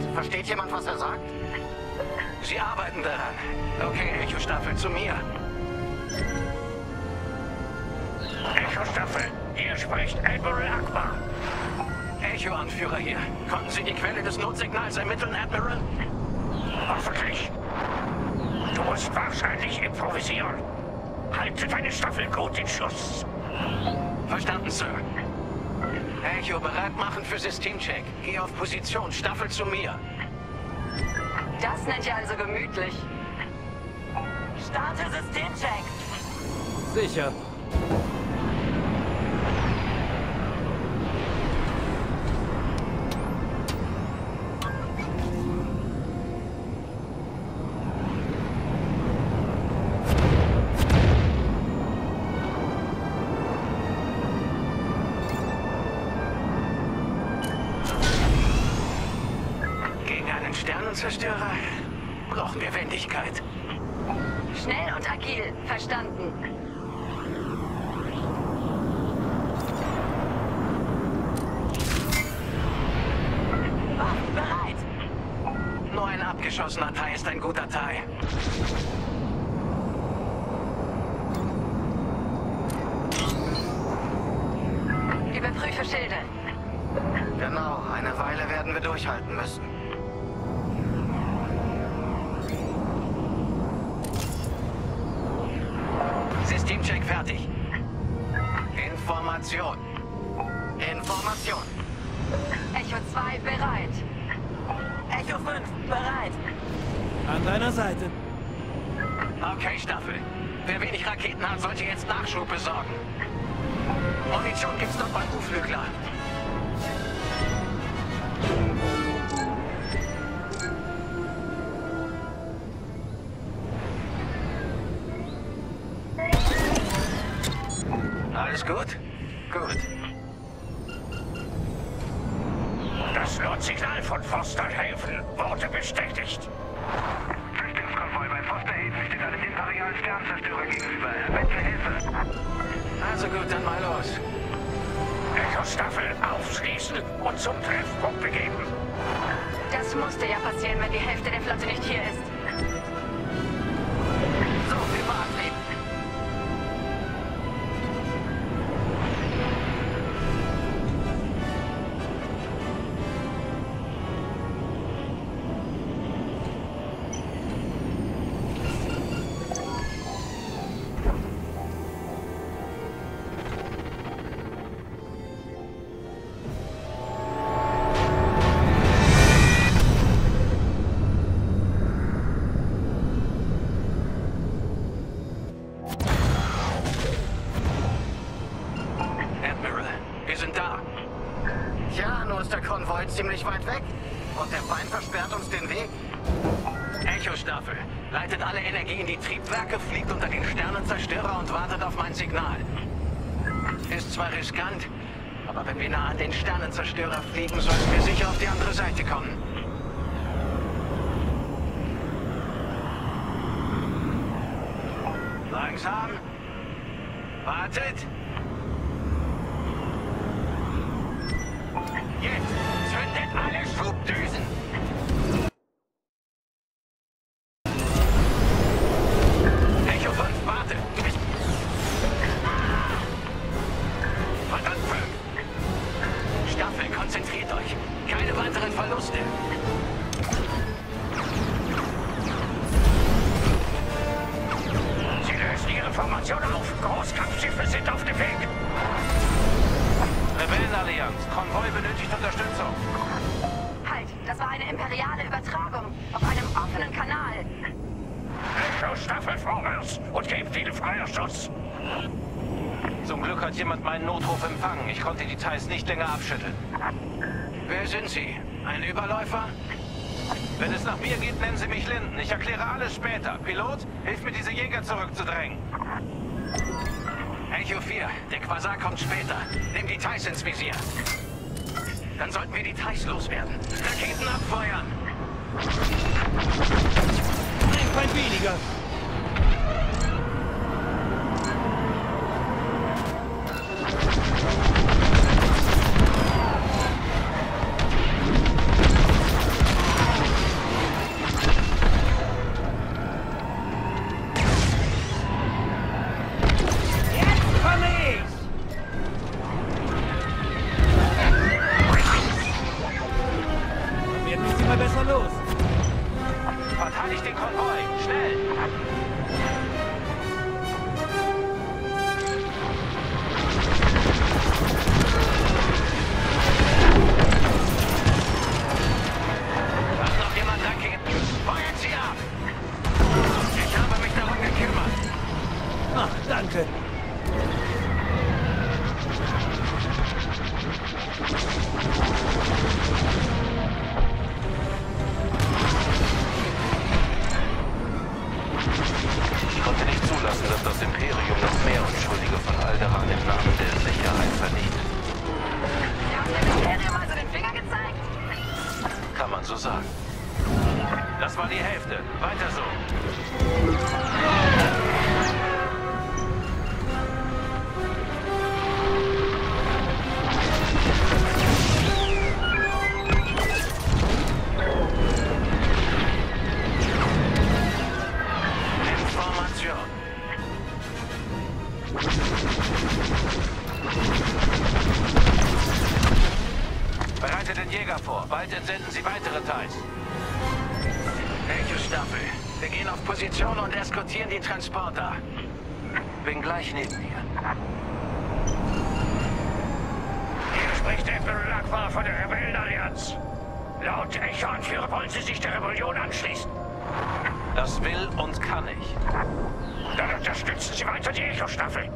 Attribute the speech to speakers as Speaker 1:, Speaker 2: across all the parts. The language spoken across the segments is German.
Speaker 1: Versteht jemand, was er sagt?
Speaker 2: Sie arbeiten daran. Okay, Echo-Staffel, zu mir.
Speaker 3: Echo-Staffel, hier spricht Admiral Akbar.
Speaker 2: Echo-Anführer hier. Konnten Sie die Quelle des Notsignals ermitteln, Admiral?
Speaker 3: Hoffentlich. Du musst wahrscheinlich improvisieren. Halte deine Staffel gut in Schuss.
Speaker 2: Verstanden, Sir. Echo, bereit machen für Systemcheck. Geh auf Position, Staffel zu mir.
Speaker 4: Das nennt ihr also gemütlich. Starte Systemcheck.
Speaker 5: Sicher.
Speaker 2: Sternenzerstörer brauchen wir Wendigkeit.
Speaker 4: Schnell und agil, verstanden. Waffen bereit.
Speaker 2: Nur ein abgeschossener Thai ist ein guter Thai.
Speaker 4: Überprüfe Schilde.
Speaker 1: Genau, eine Weile werden wir durchhalten müssen.
Speaker 2: Systemcheck fertig. Information.
Speaker 1: Information.
Speaker 4: Echo 2 bereit. Echo 5 bereit.
Speaker 5: An deiner Seite.
Speaker 2: Okay, Staffel. Wer wenig Raketen hat, sollte jetzt Nachschub besorgen. Munition gibt's dort beim U-Flügler. Alles gut? Gut.
Speaker 3: Das Notsignal von Fosterhaven wurde bestätigt.
Speaker 6: Flüchtlingskonvoi bei Fosterhaven steht einem imperialen Sternzerstörer gegenüber. Bitte Hilfe.
Speaker 2: Also gut, dann mal los.
Speaker 3: Echo-Staffel aufschließen und zum Treffpunkt begeben.
Speaker 4: Das musste ja passieren, wenn die Hälfte der Flotte nicht hier ist.
Speaker 1: So, Überantrieb. Ziemlich weit weg. Und der Feind versperrt uns den Weg.
Speaker 2: Echo-Staffel. Leitet alle Energie in die Triebwerke, fliegt unter den Sternenzerstörer und wartet auf mein Signal. Ist zwar riskant, aber wenn wir nah an den Sternenzerstörer fliegen, sollten wir sicher auf die andere Seite kommen. Langsam. Wartet. Jetzt zündet alle Schubdüsen. Echo 5, warte. Verdammt, 5. Staffel, konzentriert euch. Keine weiteren Verluste.
Speaker 3: Sie lösen ihre Formation auf. Großkampfschiffe sind auf dem Weg.
Speaker 6: Rebellenallianz. Konvoi benötigt Unterstützung.
Speaker 4: Halt, das war eine imperiale Übertragung auf einem offenen Kanal.
Speaker 3: Echo-Staffel vorwärts und gebt ihnen freier Schuss.
Speaker 6: Zum Glück hat jemand meinen Notruf empfangen. Ich konnte die Thais nicht länger abschütteln.
Speaker 2: Wer sind Sie? Ein Überläufer?
Speaker 6: Wenn es nach mir geht, nennen Sie mich Linden. Ich erkläre alles später. Pilot, hilf mir, diese Jäger zurückzudrängen.
Speaker 2: Echo 4, der Quasar kommt später. Nimm die Thais ins Visier. Dann sollten wir die Thais loswerden. Raketen abfeuern!
Speaker 5: Ein Feind weniger. Hilfe!
Speaker 6: Ich konnte nicht zulassen, dass das Imperium noch mehr Unschuldige von Alderaan im Namen der Sicherheit vernichtet.
Speaker 4: Sie haben dem Imperium also den Finger gezeigt?
Speaker 6: Kann man so sagen. Das war die Hälfte. Weiter so.
Speaker 2: Information.
Speaker 6: Bereitet den Jäger vor. Bald entsenden Sie weitere Teils.
Speaker 2: Echo-Staffel. Wir gehen auf Position und eskortieren die Transporter.
Speaker 6: Bin gleich neben dir.
Speaker 3: Hier spricht Admiral Akbar von der Rebellenallianz. Laut Echo-Anführer wollen Sie sich der Rebellion anschließen.
Speaker 6: Das will und kann ich.
Speaker 3: Dann unterstützen Sie weiter die Echo-Staffel.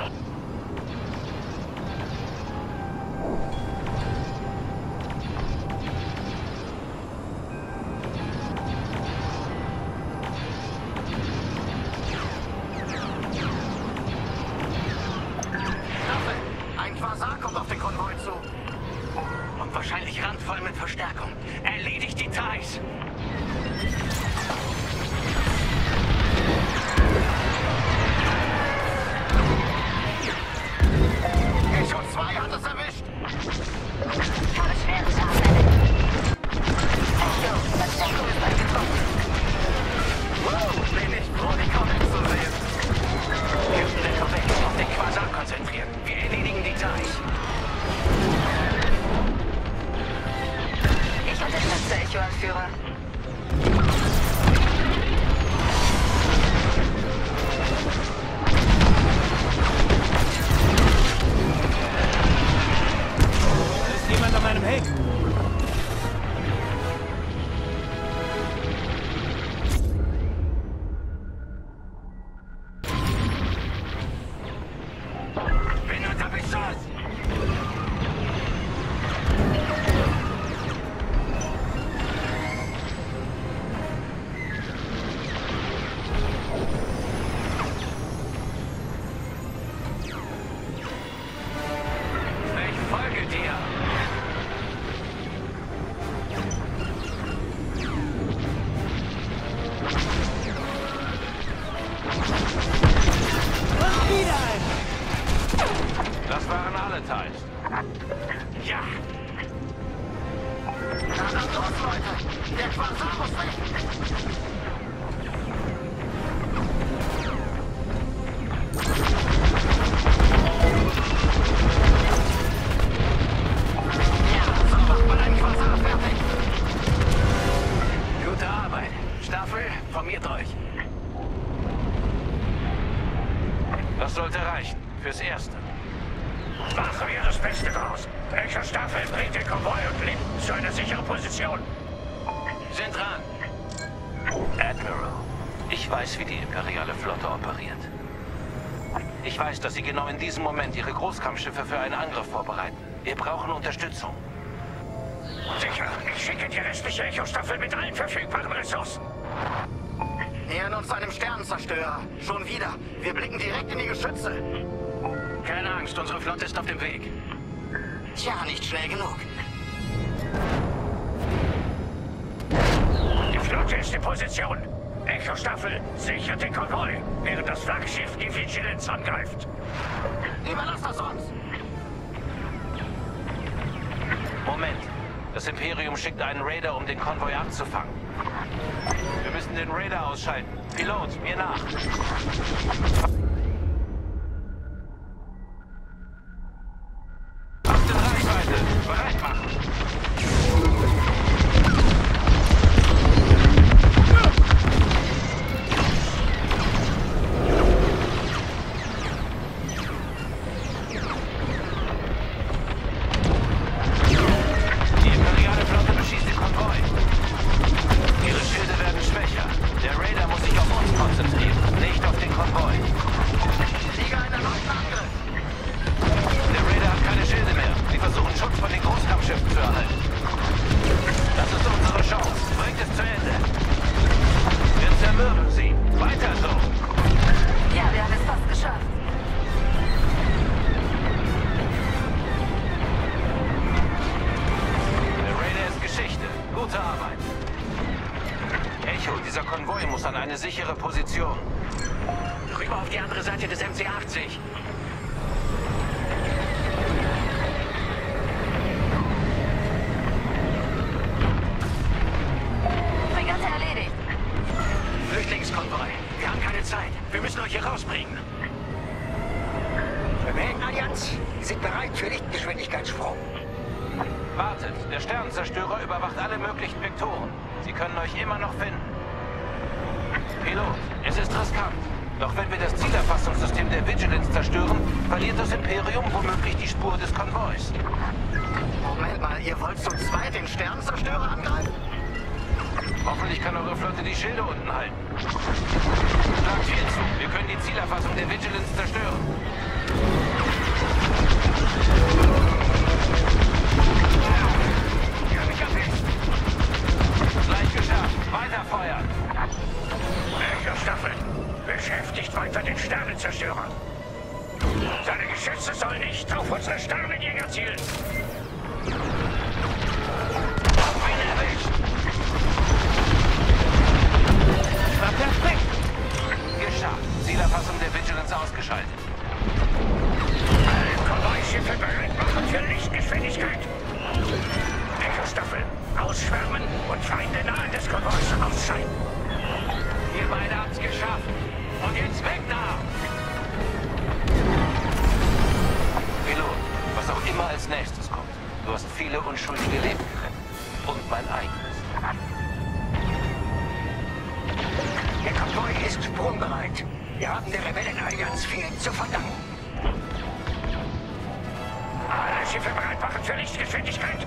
Speaker 1: Staffel, ein Quasar kommt auf den Konvoi zu.
Speaker 2: Und wahrscheinlich randvoll mit Verstärkung. Erledigt die Thais!
Speaker 1: Echo 2 hat es erwischt.
Speaker 4: Ich habe schwere Schaden. Echo, Verstärkung ist eingetroffen.
Speaker 1: Wow, bin ich froh, die Comics zu sehen.
Speaker 2: Captain Decker weg. Auf den Quasar konzentrieren. Wir erledigen die Thais.
Speaker 4: Ich unterstütze Echo-Anführer.
Speaker 5: Da ist jemand an meinem Heck!
Speaker 2: Bin unter Beschuss! Ich folge dir!
Speaker 5: Und wieder ein!
Speaker 6: Das waren alle Teils.
Speaker 2: Ja!
Speaker 1: Na dann los, Leute. Der Quasar muss weg. Ja, so macht man einen Quasar fertig.
Speaker 2: Gute Arbeit. Staffel, formiert euch.
Speaker 6: Das sollte reichen. Fürs Erste.
Speaker 3: Machen wir das Beste draus. Echo-Staffel bringt den Konvoi und Linden zu einer sicheren Position.
Speaker 2: Sind dran.
Speaker 6: Admiral, ich weiß, wie die imperiale Flotte operiert. Ich weiß, dass sie genau in diesem Moment ihre Großkampfschiffe für einen Angriff vorbereiten. Wir brauchen Unterstützung.
Speaker 3: Sicher, ich schicke die restliche Echo-Staffel mit allen verfügbaren Ressourcen.
Speaker 1: Nähern uns einem Sternenzerstörer. Schon wieder. Wir blicken direkt in die Geschütze.
Speaker 2: Keine Angst, unsere Flotte ist auf dem Weg.
Speaker 1: Tja, nicht schnell genug.
Speaker 3: Die Flotte ist in Position. Echo-Staffel sichert den Konvoi, während das Flaggschiff die Vigilanz angreift.
Speaker 1: Überlass das uns.
Speaker 6: Moment. Das Imperium schickt einen Raider, um den Konvoi abzufangen. Wir müssen den Raider ausschalten. Pilot, mir nach. Achtet Reichweite. Bereit machen. Die imperiale Flotte beschießt den Konvoi. Ihre Schilde werden schwächer. Der Raider muss sich auf uns konzentrieren, nicht auf den Konvoi.
Speaker 2: mal auf die andere Seite des MC-80.
Speaker 4: Fregatte erledigt.
Speaker 2: Flüchtlingskonvoi. Wir haben keine Zeit. Wir müssen euch hier rausbringen.
Speaker 3: Rebellenallianz, Sie sind bereit für Lichtgeschwindigkeitssprung.
Speaker 6: Wartet, der Sternenzerstörer überwacht alle möglichen Vektoren. Sie können euch immer noch finden. Pilot, es ist riskant. Doch wenn wir das Zielerfassungssystem der Vigilance zerstören, verliert das Imperium womöglich die Spur des Konvois.
Speaker 1: Moment mal, ihr wollt zu zweit den Sternenzerstörer angreifen?
Speaker 6: Hoffentlich kann eure Flotte die Schilde unten halten. Schlagt viel zu. Wir können die Zielerfassung der Vigilance zerstören. Gleich geschafft. Weiter feuern.
Speaker 3: Echo-Staffel, beschäftigt weiter den Sternenzerstörer. Seine Geschütze sollen nicht auf unsere Sternenjäger zielen. Hab ihn erwischt.
Speaker 5: War perfekt.
Speaker 6: Geschafft. Zielerfassung der Vigilance ausgeschaltet.
Speaker 3: Alle Konvoischiffe bereit machen für Lichtgeschwindigkeit. Echo-Staffel, ausschwärmen und Feinde nahe des Konvois ausschalten.
Speaker 2: Ihr beide habt's geschafft. Und jetzt weg da!
Speaker 6: Pilot, was auch immer als nächstes kommt. Du hast viele unschuldige Leben gerettet. Und mein eigenes.
Speaker 3: Der Konvoi ist sprungbereit. Wir haben der Rebellenallianz viel zu verdanken. Alle Schiffe bereit machen für Lichtgeschwindigkeit.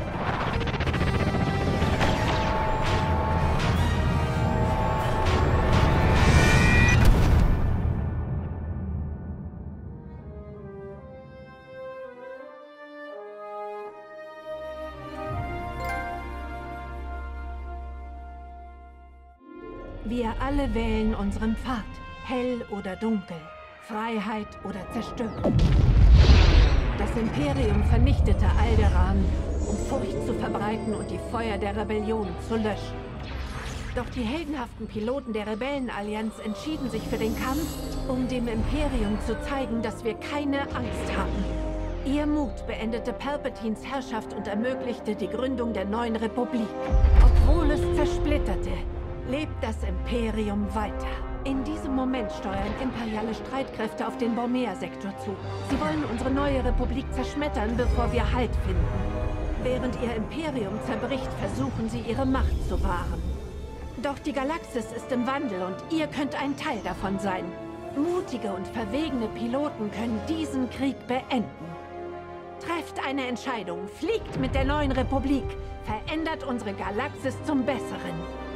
Speaker 7: Wir alle wählen unseren Pfad. Hell oder dunkel. Freiheit oder Zerstörung. Das Imperium vernichtete Alderaan, um Furcht zu verbreiten und die Feuer der Rebellion zu löschen. Doch die heldenhaften Piloten der Rebellenallianz entschieden sich für den Kampf, um dem Imperium zu zeigen, dass wir keine Angst haben. Ihr Mut beendete Palpatines Herrschaft und ermöglichte die Gründung der neuen Republik. Obwohl es zersplitterte, lebt das Imperium weiter. In diesem Moment steuern imperiale Streitkräfte auf den Bormea-Sektor zu. Sie wollen unsere neue Republik zerschmettern, bevor wir Halt finden. Während ihr Imperium zerbricht, versuchen sie, ihre Macht zu wahren. Doch die Galaxis ist im Wandel und ihr könnt ein Teil davon sein. Mutige und verwegene Piloten können diesen Krieg beenden. Trefft eine Entscheidung, fliegt mit der neuen Republik, verändert unsere Galaxis zum Besseren.